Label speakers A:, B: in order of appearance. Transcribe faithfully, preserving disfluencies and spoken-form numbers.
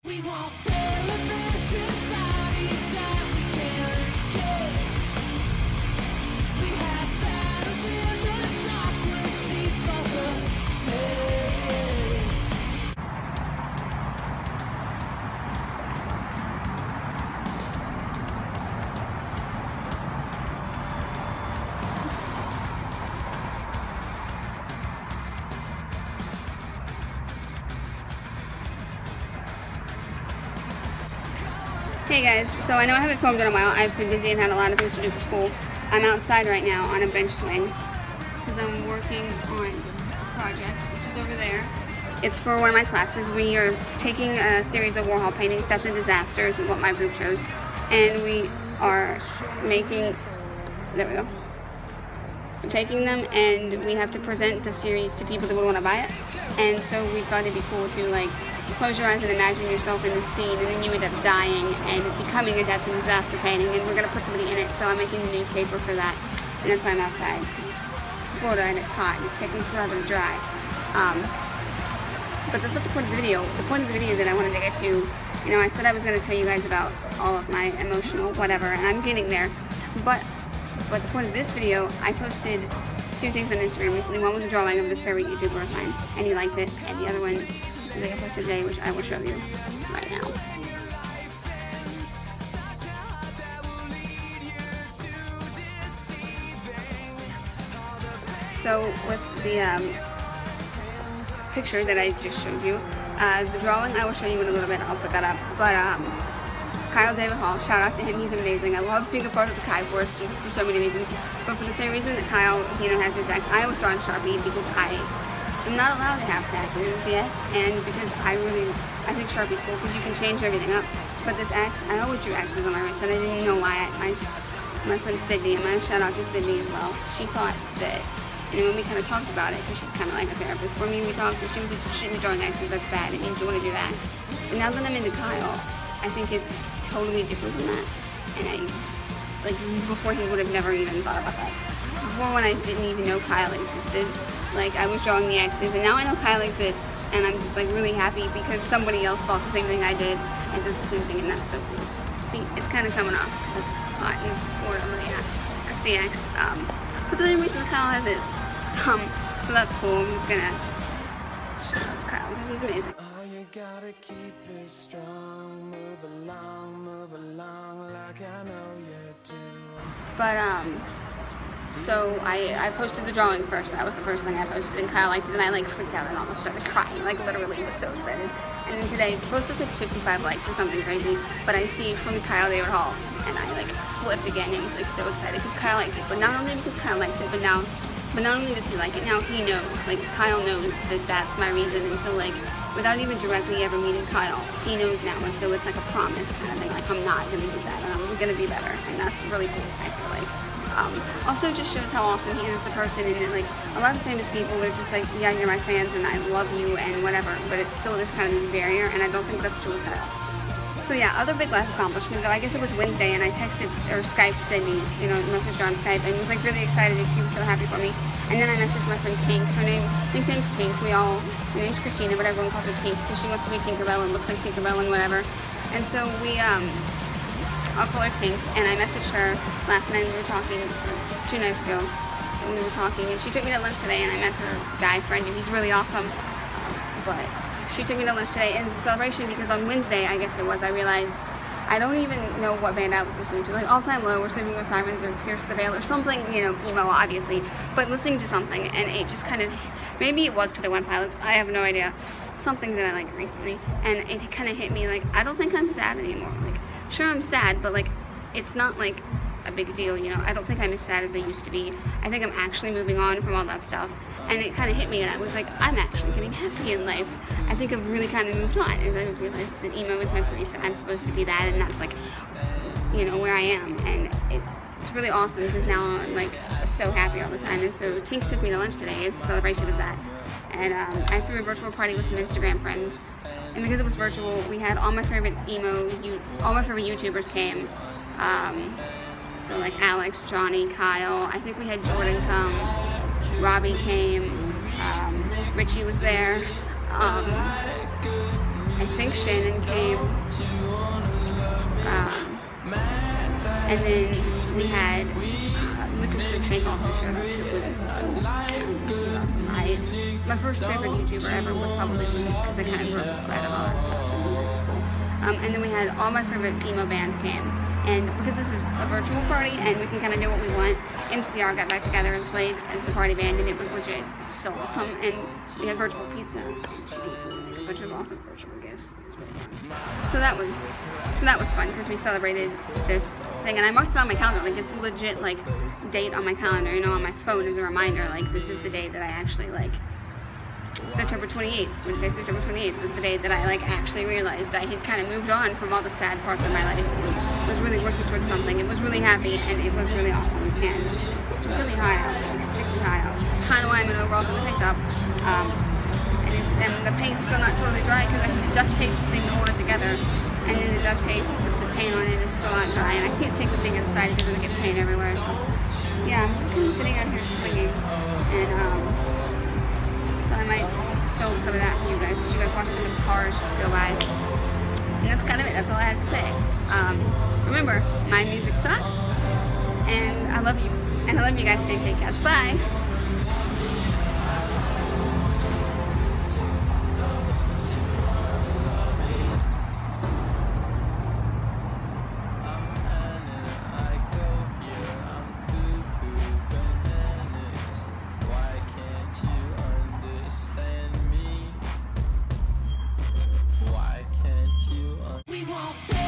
A: We want television bodies that we can't kill. We have battles in the top where she falls asleep.
B: Hey guys, so I know I haven't filmed in a while. I've been busy and had a lot of things to do for school. I'm outside right now on a bench swing because I'm working on a project, which is over there. It's for one of my classes. We are taking a series of Warhol paintings, Death and Disasters, what my group chose, and we are making, there we go. We're taking them and we have to present the series to people that would want to buy it. And so we thought it'd be cool to like close your eyes and imagine yourself in the scene, and then you end up dying and becoming a death and disaster painting, and we're going to put somebody in it. So I'm making the newspaper for that, and that's why I'm outside. It's Florida and it's hot and it's taking forever to dry. Um, but that's not the point of the video. The point of the video that I wanted to get to, you know, I said I was going to tell you guys about all of my emotional whatever, and I'm getting there. But but the point of this video, I posted two things on Instagram recently. One was a drawing of this favorite YouTuber of mine, and he liked it, and the other one is something I posted today, which I will show you right now. So with the um, picture that I just showed you, uh, the drawing I will show you in a little bit. I'll put that up. But um, Kyle David Hall, shout out to him, he's amazing. I love being a part of the KyeForce just for so many reasons. But for the same reason that Kyle, you know, has his ex, I always draw in Sharpie because I am not allowed to have tattoos yet, and because I really, I think Sharpie's cool because you can change everything up. But this X, I always drew X's on my wrist, and I didn't know why. I, my, my friend Sydney, and my shout out to Sydney as well, she thought that, you know, when we kind of talked about it, because she's kind of like a therapist for me, we talked, and she was like, you shouldn't be drawing X's, that's bad, it means you want to do that. But now that I'm into Kyle, I think it's totally different than that, and I, like, before he would have never even thought about that. Before, when I didn't even know Kyle existed, like, I was drawing the X's, and now I know Kyle exists, and I'm just, like, really happy because somebody else thought the same thing I did, and does the same thing, and that's so cool. See, it's kind of coming off, because it's hot, and this is Florida, but yeah, that's the X. Um, but the only reason that Kyle has is, um, so that's cool. I'm just gonna shout out to Kyle, because he's amazing.
A: Oh, you gotta keep it strong, move along, move along, like I know you do.
B: But, um, so I, I posted the drawing first. That was the first thing I posted, and Kyle liked it, and I like freaked out and almost started crying, like literally was so excited. And then today, the post was like fifty-five likes or something crazy, but I see from Kyle David Hall, and I like flipped again and was like so excited because Kyle liked it. But not only because Kyle likes it, but now, but not only does he like it, now he knows, like Kyle knows that that's my reason, and so like, without even directly ever meeting Kyle, he knows now, and so it's like a promise kind of thing, like I'm not gonna do that, and I'm gonna be better, and that's really cool, I feel like. Um, also it just shows how awesome he is as a person, and that, like, a lot of famous people are just like, yeah, you're my fans, and I love you, and whatever, but it's still there's kind of this barrier, and I don't think that's true with Kyle. So yeah, other big life accomplishment, though, I guess it was Wednesday, and I texted, or Skyped Sydney, you know, messaged her on Skype, and was like really excited, and she was so happy for me. And then I messaged my friend Tink, her name, nickname's Tink, we all, her name's Christina, but everyone calls her Tink, because she wants to be Tinkerbell and looks like Tinkerbell and whatever. And so we, um, I'll call her Tink, and I messaged her last night, we were talking, or two nights ago, and we were talking, and she took me to lunch today, and I met her guy friend, and he's really awesome, but she took me to lunch today, and it's a celebration because on Wednesday, I guess it was, I realized I don't even know what band I was listening to, like All Time Low, or Sleeping with Sirens, or Pierce the Veil, or something, you know, emo, obviously, but listening to something, and it just kind of, maybe it was twenty-one Pilots, I have no idea, something that I liked recently, and it kind of hit me, like, I don't think I'm sad anymore, like, sure I'm sad, but like, it's not like a big deal, you know, I don't think I'm as sad as I used to be. I think I'm actually moving on from all that stuff, and it kind of hit me, and I was like, I'm actually getting happy in life. I think I've really kind of moved on, as I realized that emo is my place, and I'm supposed to be that, and that's like, you know, where I am, and it, it's really awesome, because now I'm like so happy all the time. And so Tink took me to lunch today as a celebration of that, and um, I threw a virtual party with some Instagram friends, and because it was virtual, we had all my favorite emo, all my favorite YouTubers came, um, so like Alex, Johnny, Kyle, I think we had Jordan come, Robbie came, um, Richie was there, um, I think Shannon came, Um, and then we had uh, Lucas Cruikshank also showed up because Lucas is cool. Um, he's awesome. I, my first favorite YouTuber ever was probably Lucas because I kind of broke the thread of all that stuff, and Lucas is cool. Um, and then we had all my favorite emo bands came. And because this is a virtual party and we can kind of do what we want, M C R got back together and played as the party band, and it was legit so awesome. And we had virtual pizza, and she made a bunch of awesome virtual gifts. It was really fun. So that was, so that was fun because we celebrated this thing, and I marked it on my calendar. Like it's legit, like date on my calendar, you know, on my phone as a reminder. Like this is the day that I actually like. September twenty-eighth, Wednesday, September twenty-eighth was the day that I like actually realized I had kind of moved on from all the sad parts of my life and was really working towards something. It was really happy and it was really awesome. And it's really hot out, like sticky hot out. It's kind of why I'm in overalls and a tank top. Um, and it's and the paint's still not totally dry because I had the duct tape thing to hold it together. And then the duct tape with the paint on it is still not dry, and I can't take the thing inside because it'll get paint everywhere. So yeah, I'm just kind of sitting out here swinging, and um. So I might film some of that for you guys. Did you guys watch some of the cars just go by? And that's kind of it. That's all I have to say. Um, remember, my music sucks. And I love you. And I love you guys, big, big cats. Bye.
A: We won't